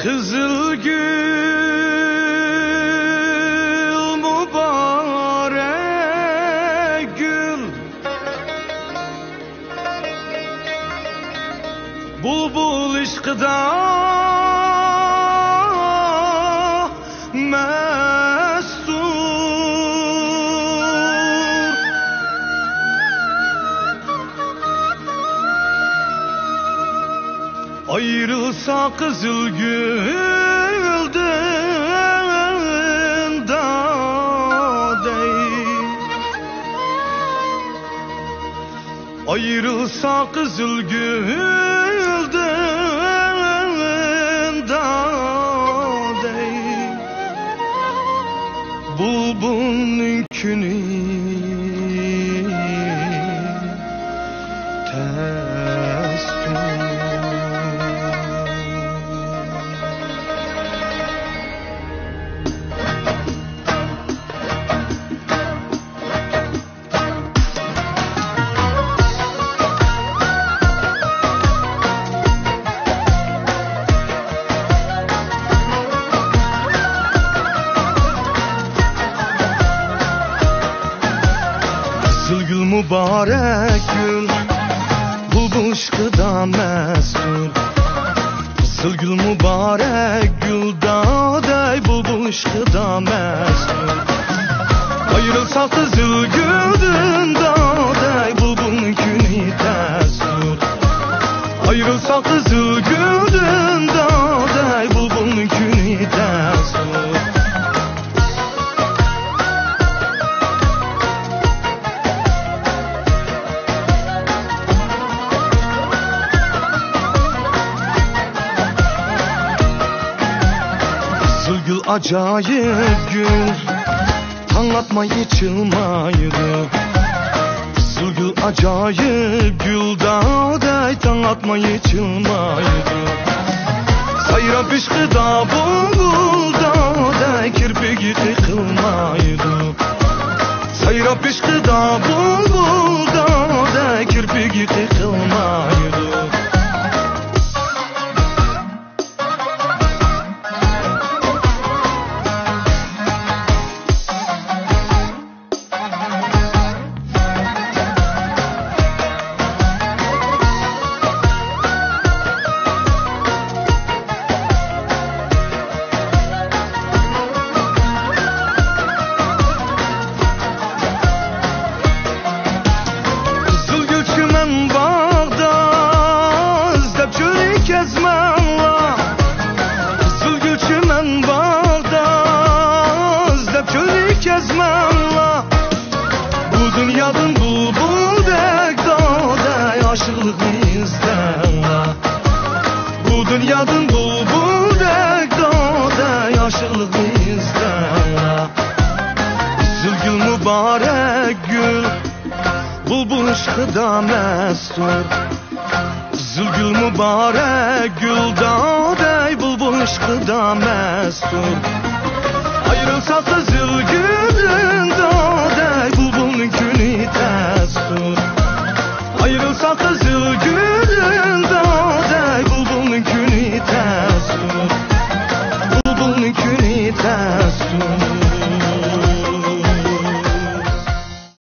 Kızıl gül, mübarek gül, bulbul ışkıda mestur. Ayrılsa kızıl gülden da değil, ayrılsa kızıl gülden da değil, bulbulun künü testur. Kızıl gül, mübarek gül, bulbul ışkıda mestur. Kızıl gül, mübarek gül, dağday bulbul ışkıda mestur. Ayrılsa kızıl gülden dağday, bulbulun künü testur. Ayrılsa kızıl gülden dağday, bulbulun künü testur. Kızıl gül acayip gül, anlatma içilmaydı. Kızıl gül acayip gül, dağday anlatma içilmaydı. Sayra pişkıda bulbul dağday, kirpigi tıkılmaydı. Sayra pişkıda bulbul dağday, kirpigi tıkılmaydı. Bu dünyanın bulbul dek dağday, aşıklık bizden la. Bu dünyanın bulbul dek dağday, aşıklık bizden la. Kızıl gül, mübarek gül, bulbul ışkıda mestur. Kızıl gül, mübarek gül, dağday bulbul ışkıda mestur. Ayrılsa kızıl gülden dağday, bulbulun künü testur. Ayrılsa kızıl gülden dağday, bulbulun künü testur. Bulbulun künü testur.